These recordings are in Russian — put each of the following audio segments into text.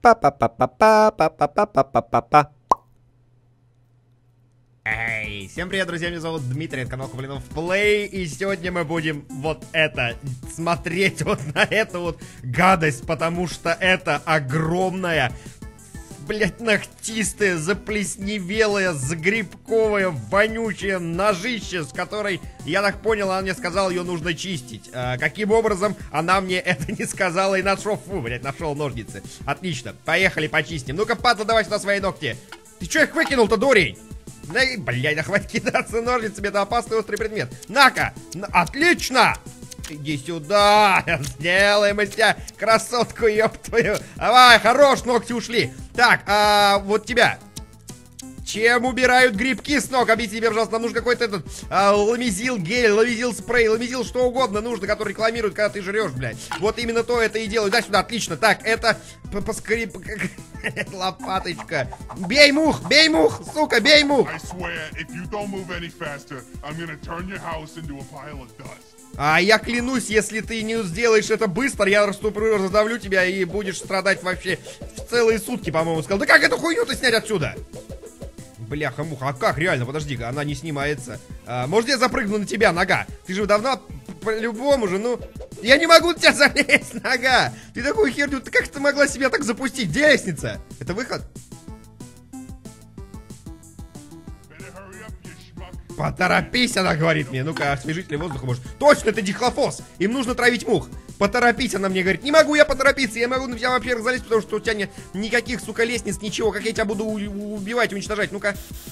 Па-па-па-па-па-па-па-па-па-па. Эй, всем привет, друзья, меня зовут Дмитрий, это канал Куплинов Плей, и сегодня мы будем вот это, смотреть вот на эту вот гадость, потому что это огромная, блять, ногтистая, заплесневелая, загрибковая, вонючая ножище, с которой, я так понял, она мне сказала, ее нужно чистить. Каким образом, она мне это не сказала и нашел, нашел ножницы. Отлично, поехали почистим. Ну-ка, падла, давай сюда свои ногти. Ты что их выкинул-то, дурень? Да, блядь, да хватит кидаться ножницами, это опасный острый предмет. На-ка, отлично! Иди сюда, сделаем из тебя красотку, ёб твою. Давай, хорош, ногти ушли. Так, вот тебя. Чем убирают грибки с ног? Объясни мне, пожалуйста, нам нужен какой-то этот ламизил гель, ламизил спрей, ламизил что угодно нужно, который рекламируют, когда ты жрешь, блядь. Вот именно то это и делают. Дай сюда, отлично. Так, это поскорее... Лопаточка. Бей мух, сука, бей мух. Я клянусь, если ты не сделаешь это быстро, я расступлю, раздавлю тебя и будешь страдать вообще в целые сутки, по-моему, сказал. Да как эту хуйню-то снять отсюда? Бляха-муха, а как? Реально, подожди-ка, она не снимается. Может, я запрыгну на тебя, нога? Ты же давно по-любому же, ну... Я не могу на тебя залезть, нога! Ты такую херню, ты как ты могла себя так запустить? Где лестница? Это выход? Поторопись, она говорит мне. Ну-ка, освежитель воздуха может. Точно, это дихлофос. Им нужно травить мух. Поторопись, она мне говорит. Не могу я поторопиться. Я могу на тебя, во-первых, залезть, потому что у тебя нет никаких, сука, лестниц, ничего. Как я тебя буду убивать, уничтожать? Ну-ка.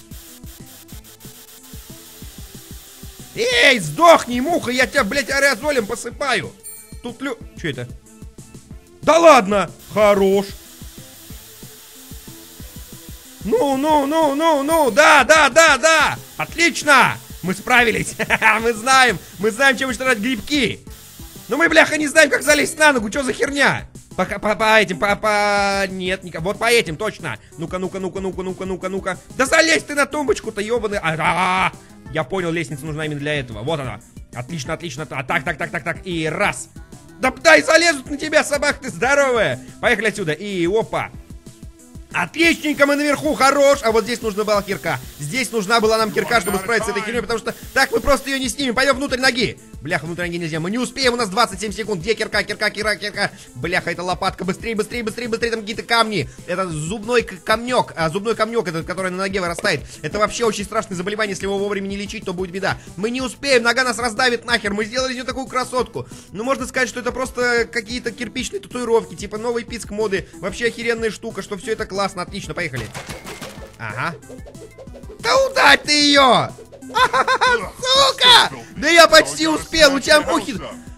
Эй, сдохни, муха, я тебя, блядь, аэрозолем посыпаю. Тут Что это? Да ладно! Хорош. Ну, да! Отлично! Мы справились! Мы знаем, чем уничтожать грибки! Но мы, бляха, не знаем, как залезть на ногу, что за херня? Нет, вот по этим, точно! Ну-ка! Да залезь ты на тумбочку-то, ёбаный! Я понял, лестница нужна именно для этого. Вот она. Отлично. Так. И раз. Да дай залезут на тебя, собака ты здоровая! Поехали отсюда. И опа! Отличненько, мы наверху, хорош. А вот здесь нужна была кирка. Здесь нужна была нам кирка, чтобы справиться с этой херней, потому что так мы просто ее не снимем. Пойдем внутрь ноги. Бляха, внутрь ноги нельзя. Мы не успеем, у нас 27 секунд. Где кирка? Бляха, это лопатка. Быстрее, там какие-то камни. Это зубной камнек. Зубной камнек, этот, который на ноге вырастает. Это вообще очень страшное заболевание. Если его вовремя не лечить, то будет беда. Мы не успеем, нога нас раздавит нахер. Мы сделали из нее такую красотку. Ну, можно сказать, что это просто какие-то кирпичные татуировки, типа новый писк моды. Вообще охеренная штука, что все это классно. Отлично, поехали. Ага. Да ударь ты ее! Сука! Да я почти успел, у тебя мухи...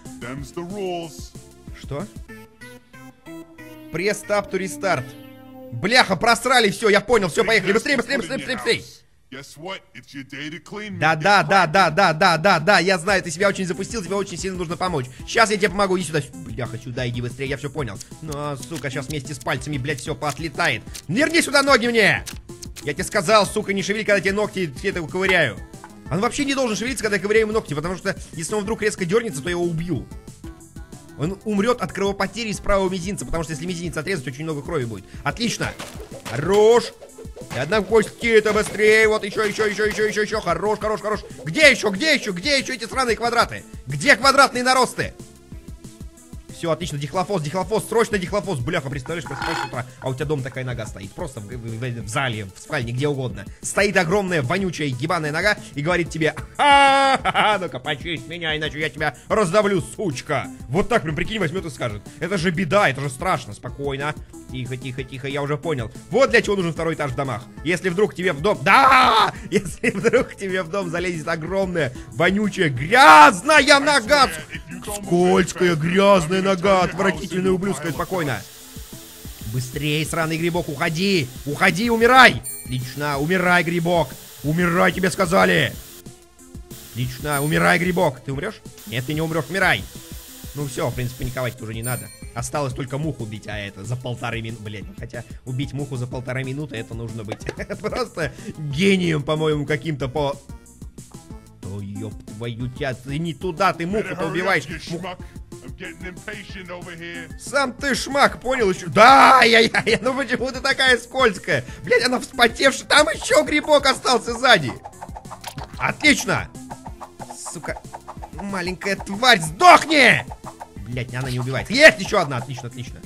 Что? Пресс тап to restart. Бляха, просрали, все, я понял, все, поехали. Быстрее. Да, я знаю, ты себя очень запустил, тебе очень сильно нужно помочь. Сейчас я тебе помогу, иди сюда. Бляха, сюда, иди быстрее, я все понял. Ну, сука, сейчас вместе с пальцами, блядь, все поотлетает. Верни сюда ноги мне! Я тебе сказал, сука, не шевели, когда тебе ногти все это ковыряю. Он вообще не должен шевелиться, когда я ковыряю ему ногти, потому что если он вдруг резко дернется, то я его убью. Он умрет от кровопотери из правого мизинца, потому что если мизинец отрезать, очень много крови будет. Отлично! Хорош! И одна кости, это быстрее, вот еще, хорош. Где еще эти сраные квадраты? Где квадратные наросты? Все, отлично, дихлофос, срочно дихлофос. Бляха, представляешь, просыпаешься с утра, а у тебя дома такая нога стоит. Просто в зале, в спальне, где угодно. Стоит огромная, вонючая, ебаная нога и говорит тебе: ну-ка, почисть меня, иначе я тебя раздавлю, сучка. Вот так прям, прикинь, возьмет и скажет. Это же беда, это же страшно. Спокойно. Тихо, я уже понял. Вот для чего нужен второй этаж в домах. Если вдруг тебе в дом... Да! Если вдруг тебе в дом залезет огромная, вонючая, грязная нога! Скользкая, грязная нога, отвратительная, ублюдская, спокойно. Быстрее, сраный грибок, уходи! Уходи, умирай! Отлично, умирай, грибок! Умирай, тебе сказали! Отлично, умирай, грибок! Ты умрешь? Нет, ты не умрешь, умирай! Ну все, в принципе, паниковать уже не надо. Осталось только муху убить, а это за 1,5 минуты. Блять, хотя убить муху за 1,5 минуты, это нужно быть просто гением, по-моему, каким-то по... То ёб твою тебя, ты не туда, ты муху-то убиваешь. Сам ты шмак, понял еще? Да, я, ну почему ты такая скользкая? Блядь, она вспотевшая. Там еще грибок остался сзади. Отлично. Сука, маленькая тварь, сдохни! Блядь, она не убивает. Есть еще одна, отлично, отлично.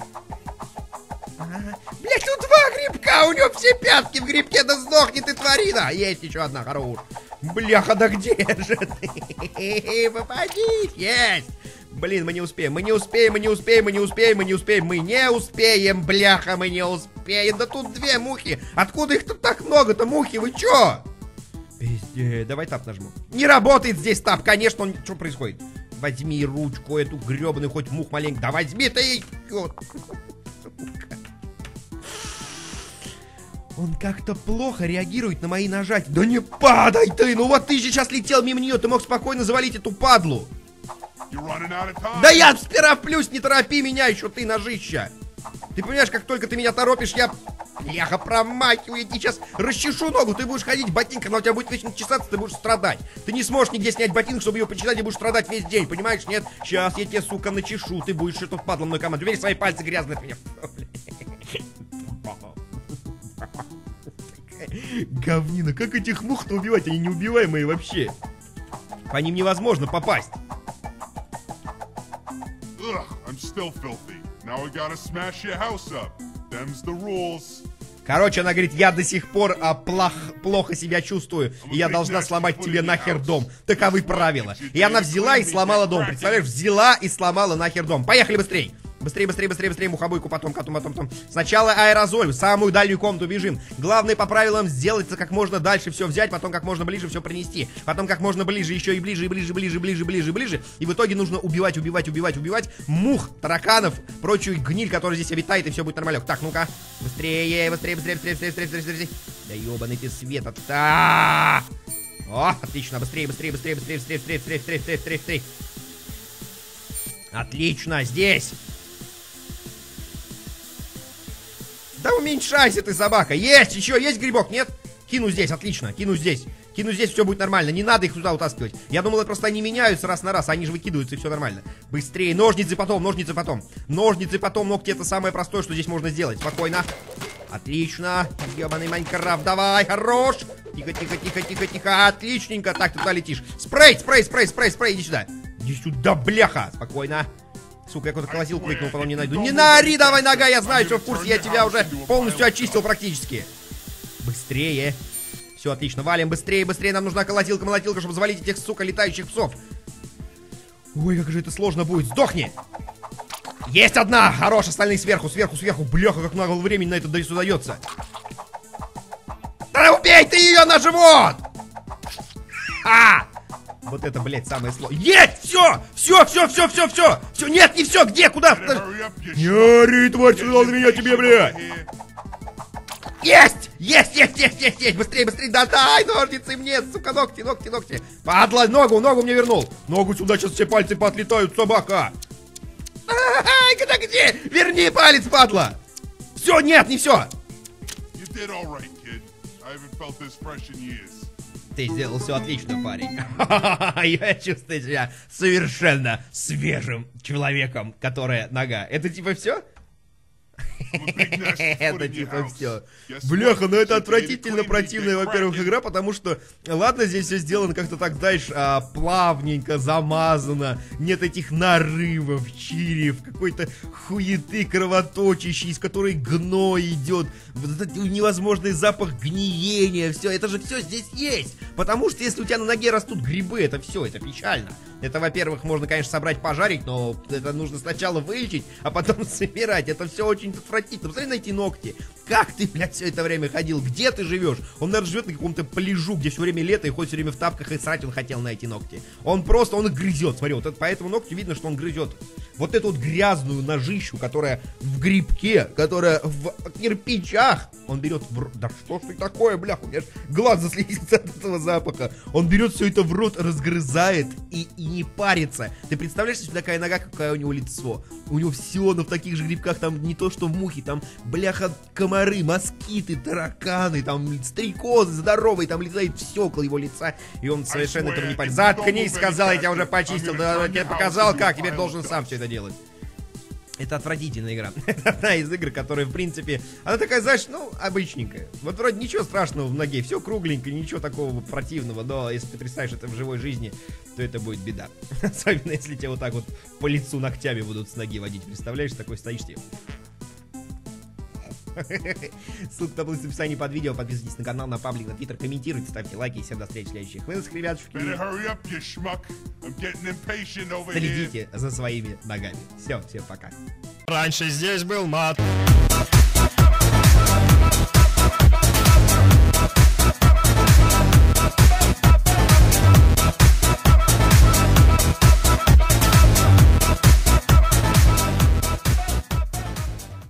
Блядь, ну два грибка, у него все пятки в грибке, да сдохни ты, тварина. Есть еще одна, хорош. Бляха, да где же ты? Попадись, есть. Блин, мы не успеем, мы не успеем, мы не успеем, мы не успеем, мы не успеем, мы не успеем, бляха, мы не успеем. Да тут две мухи. Откуда их тут так много-то, мухи, вы чё? Пиздец, давай тап нажму. Не работает здесь тап, конечно, он... Что происходит? Возьми ручку эту гребаную, хоть мух маленький. Да возьми ты ее. Он как-то плохо реагирует на мои нажатия. Да не падай ты, ну вот ты же сейчас летел мимо нее, ты мог спокойно завалить эту падлу. Да я сперва в плюс, не торопи меня еще, ты ножища. Ты понимаешь, как только ты меня торопишь, я... Бляха, промахиваю, я тебе сейчас расчешу ногу, ты будешь ходить в ботинках, но у тебя будет вечно чесаться, ты будешь страдать. Ты не сможешь нигде снять ботинок, чтобы ее почесать, и будешь страдать весь день, понимаешь, нет? Сейчас я тебе, сука, начешу, ты будешь что-то падла мной команду. Теперь свои пальцы грязные от меня. Говнина, как этих мух-то убивать? Они неубиваемые вообще. По ним невозможно попасть. Короче, она говорит, я до сих пор плохо себя чувствую, и я должна сломать тебе нахер дом. Таковы правила. И она взяла и сломала дом. Представляешь, взяла и сломала нахер дом. Поехали быстрей. Быстрее, быстрее, быстрее, быстрее, мухобойку, потом. Сначала аэрозоль, в самую дальнюю комнату бежим. Главное по правилам сделать как можно дальше все взять, потом как можно ближе все принести. Потом как можно ближе, еще и ближе, и ближе, ближе. И в итоге нужно убивать мух, тараканов, прочую гниль, которая здесь обитает, и все будет нормально. Так, ну-ка, быстрее. Да ебаный ты света. О, отлично, быстрее. Отлично, здесь. Да уменьшайся ты, собака. Есть, еще есть грибок, нет? Кину здесь, отлично, кину здесь, все будет нормально. Не надо их туда утаскивать. Я думал, просто они меняются раз на раз, а они же выкидываются, и все нормально. Быстрее, ножницы потом. Ногти — это самое простое, что здесь можно сделать. Спокойно. Отлично. Ебаный Майнкрафт, давай, хорош. Тихо. Отличненько. Так, ты туда летишь. Спрей, иди сюда. Иди сюда, бляха. Спокойно. Сука, я какую-то колотилку выкинул, потом не найду. Не наори, давай, нога, я знаю, что в курсе, я тебя уже полностью очистил практически. Быстрее. Все, отлично, валим, быстрее, нам нужна колотилка, чтобы завалить этих, сука, летающих псов. Ой, как же это сложно будет, сдохни. Есть одна, хорош, остальные сверху, бляха, как много времени на это удается. Да убей ты ее на живот! Ха! Вот это, блядь, самое сложное. Есть! Все! Нет, не все! Где? Куда? Не ори, тварь, сюда на меня тебе, блядь! Есть! Быстрее! Да дай ножницы мне, сука, ногти! Падла, ногу мне вернул! Ногу сюда, сейчас все пальцы поотлетают, собака! Ай, где? Верни палец, падла! Все, нет, не все! Ты сделал все отлично, парень. Я чувствую себя совершенно свежим человеком, которая нога. Это типа все? Это типа все. Бляха, ну это отвратительно противная, во-первых, игра, потому что, ладно, здесь все сделано как-то так, знаешь, плавненько, замазано, нет этих нарывов, чирев, какой-то хуеты кровоточащей, из которой гной идет, невозможный запах гниения, все, это же все здесь есть, потому что если у тебя на ноге растут грибы, это все, это печально. Это, во-первых, можно, конечно, собрать, пожарить, но это нужно сначала вылечить, а потом собирать. Это все очень отвратительно. Посмотри на эти ногти. Как ты, блядь, все это время ходил? Где ты живешь? Он, наверное, живет на каком-то пляжу, где все время лето, и ходит все время в тапках, и срать он хотел на эти ногти. Он их грызет. Смотри, вот это, по этому ногтю видно, что он грызет. Вот эту вот грязную ножищу, которая в грибке, которая в кирпичах. Он берет в рот. Да что ж ты такое, бляха, у меня глаз заслезится от этого запаха. Он берет все это в рот, разгрызает и не парится. Ты представляешь, что такая нога, какое у него лицо? У него все, но в таких же грибках, там не то что в мухи, там, бляха, комары, москиты, тараканы, там, стрекозы здоровые, там летает все около его лица, и он совершенно этого не парится. Заткнись, сказал, я тебя уже почистил, да, я тебе показал, как, теперь должен сам все это делать. Это отвратительная игра. Это одна из игр, которая, в принципе, она такая, знаешь, ну, обычненькая. Вот вроде ничего страшного в ноге, все кругленько, ничего такого противного, но если ты представишь это в живой жизни, то это будет беда. Особенно, если тебя вот так вот по лицу ногтями будут с ноги водить. Представляешь, такой стоишь тебе. Ссылка будет в описании под видео. Подписывайтесь на канал, на паблик, на твиттер, комментируйте, ставьте лайки. И всем до встречи в следующих выпусках, ребятушки. Следите за своими ногами. Все, всем пока. Раньше здесь был мат.